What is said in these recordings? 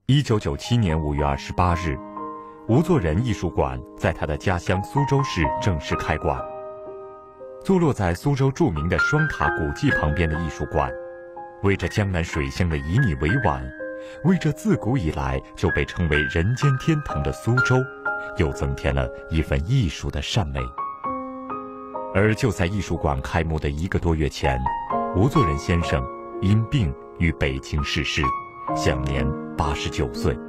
1997年5月28日，吴作人艺术馆在他的家乡苏州市正式开馆。坐落在苏州著名的双塔古迹旁边的艺术馆，为这江南水乡的旖旎委婉，为这自古以来就被称为人间天堂的苏州，又增添了一份艺术的善美。而就在艺术馆开幕的1个多月前，吴作人先生因病于北京逝世，享年89岁。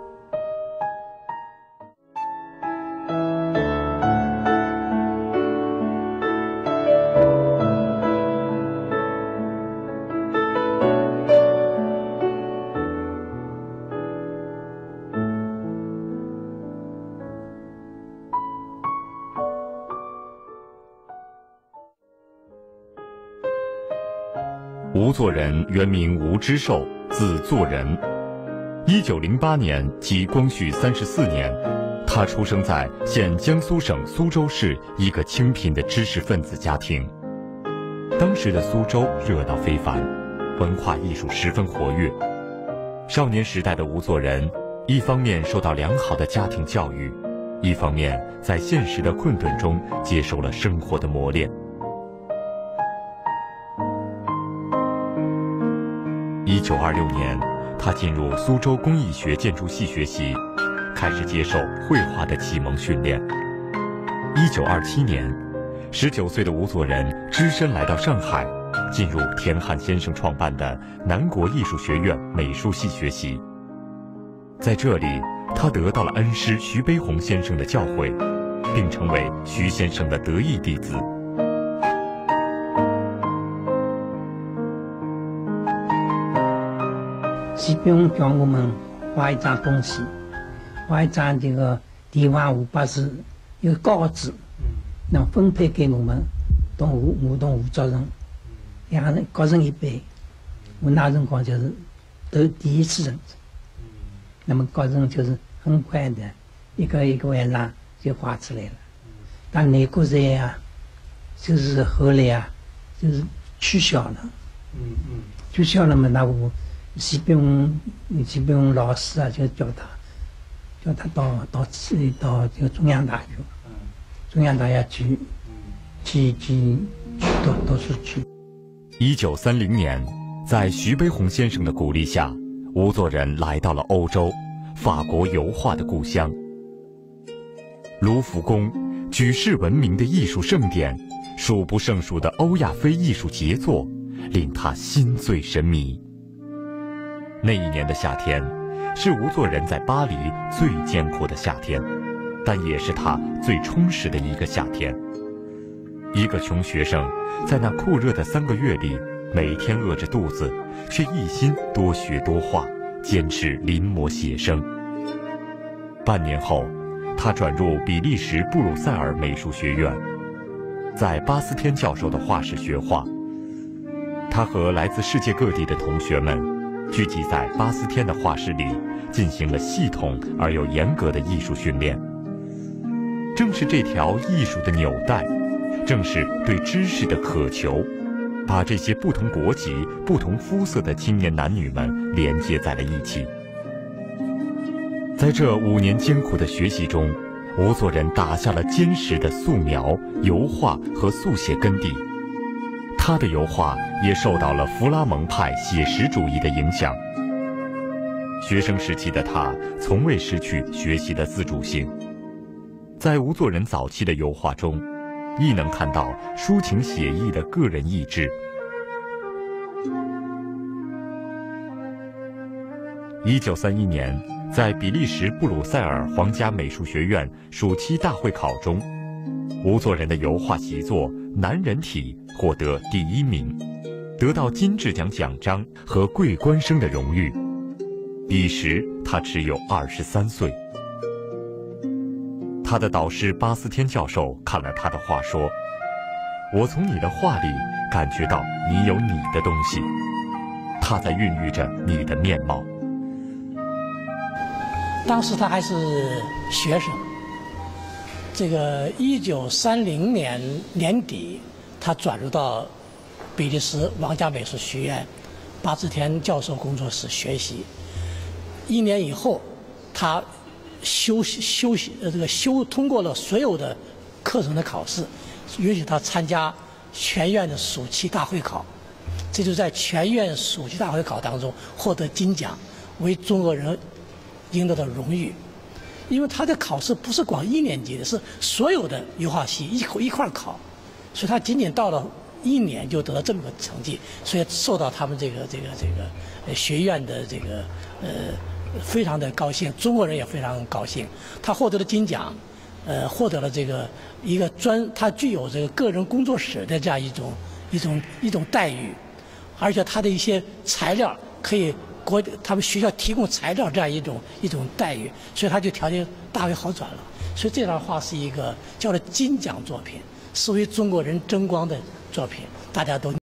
吴作人原名吴之寿，字作人。1908年即光绪34年，他出生在现江苏省苏州市一个清贫的知识分子家庭。当时的苏州热闹非凡，文化艺术十分活跃。少年时代的吴作人，一方面受到良好的家庭教育，一方面在现实的困顿中接受了生活的磨练。1926年，他进入苏州工艺学建筑系学习，开始接受绘画的启蒙训练。1927年，19岁的吴作人只身来到上海，进入田汉先生创办的南国艺术学院美术系学习。在这里，他得到了恩师徐悲鸿先生的教诲，并成为徐先生的得意弟子。 徐悲鸿教我们画一张东西，画一张这个帝王500字一个稿子，能分配给我们同吴作人2人各人1杯。我那辰光就是得第一次认识，那么各人就是很快的一个晚上就画出来了。但那个人啊，就是后来啊，就是取消了，取消了嘛，那我徐悲鸿老师啊，就叫他到这个中央大学去读书去。 1930年，在徐悲鸿先生的鼓励下，吴作人来到了欧洲，法国油画的故乡。卢浮宫，举世闻名的艺术盛典，数不胜数的欧亚非艺术杰作，令他心醉神迷。那一年的夏天，是吴作人在巴黎最艰苦的夏天，但也是他最充实的一个夏天。一个穷学生，在那酷热的3个月里，每天饿着肚子，却一心多学多画，坚持临摹写生。半年后，他转入比利时布鲁塞尔美术学院，在巴斯天教授的画室学画。他和来自世界各地的同学们聚集在巴斯天的画室里，进行了系统而又严格的艺术训练。正是这条艺术的纽带，正是对知识的渴求，把这些不同国籍、不同肤色的青年男女们连接在了一起。在这5年艰苦的学习中，吴作人打下了坚实的素描、油画和速写根底。他的油画也受到了弗拉蒙派写实主义的影响。学生时期的他从未失去学习的自主性。在吴作人早期的油画中，亦能看到抒情写意的个人意志。1931年，在比利时布鲁塞尔皇家美术学院暑期大会考中，吴作人的油画习作《男人体》获得第1名，得到金质奖奖章和桂冠生的荣誉。彼时他只有23岁。他的导师巴斯天教授看了他的画说：“我从你的画里感觉到你有你的东西，它在孕育着你的面貌。” 当时他还是学生。这个1930年年底，他转入到比利时皇家美术学院巴斯天教授工作室学习。 1年以后，他通过了所有的课程的考试，允许他参加全院的暑期大会考。这就在全院暑期大会考当中获得金奖，为中国人赢得的荣誉。因为他的考试不是光1年级的，是所有的油画系一块考，所以他仅仅到了1年就得了这么个成绩，所以受到他们这个学院的非常的高兴，中国人也非常高兴。他获得了金奖，获得了他具有这个个人工作室的这样一种待遇，而且他的一些材料可以他们学校提供材料这样一种待遇，所以他就条件大为好转了。所以这张画是一个叫做金奖作品，是为中国人争光的作品，大家都